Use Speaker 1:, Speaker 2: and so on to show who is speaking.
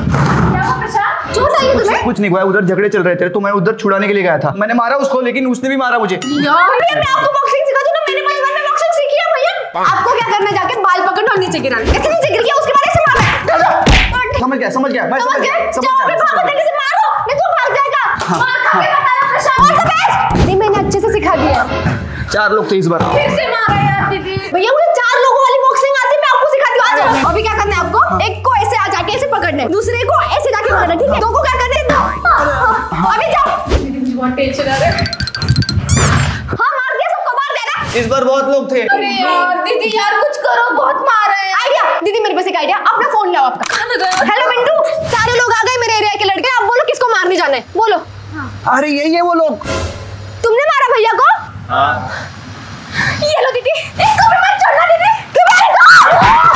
Speaker 1: चोट आई है तुम्हें?
Speaker 2: कुछ नहीं हुआ, उधर झगड़े चल रहे थे तो मैं उधर छुड़ाने के लिए गया था। मैंने मारा उसको लेकिन उसने भी मारा मुझे।
Speaker 1: यार मैं आपको बॉक्सिंग सिखा दूं ना, मैंने बचपन में बॉक्सिंग सीखी है भैया। आपको क्या करना, जाके बाल पकड़ना और नीचे गिराना। कैसे नीचे गिर गया उसके बाद ऐसे मारना।
Speaker 2: समझ गया
Speaker 1: समझ गए? जाओ अपने भाग को से मारो, नहीं तो भाग जाएगा। मार खा के बताना प्रशांत। नहीं मैंने अच्छे से सिखा दिया।
Speaker 2: 4 लोग थे इस बार।
Speaker 1: फिर से मारा यार दीदी। भैया मुझे 4 लोगों वाली बॉक्सिंग आती है, मैं आपको सिखाती हूँ। आ जाओ। अभी क्या करना है आपको? एक को ऐसे आ जाके ऐसे पकड़ना है, दूसरे को ऐसे जाके पकड़ना, ठीक है? दो को क्या करना है? अभी जाओ। दीदी बहुत टेंशन आ रहा है। हाँ मार दिया, सबको मार देना।
Speaker 2: इस बार बहुत लोग थे।
Speaker 1: अरे यार दीदी यार कुछ करो, बहुत मार रहे हैं। आइडिया दीदी, मेरे पास एक आइडिया। अपना फोन लाओ आपका। हेलो मिंटू, सारे लोग आ गए मेरे एरिया के लड़के। अब बोलो किसको मारने जाना है, बोलो।
Speaker 2: अरे यही है वो लोग।
Speaker 1: तुमने मारा भैया को?
Speaker 2: हाँ।
Speaker 1: ये लो दीदी, इसको भी मत छोड़ना दीदी।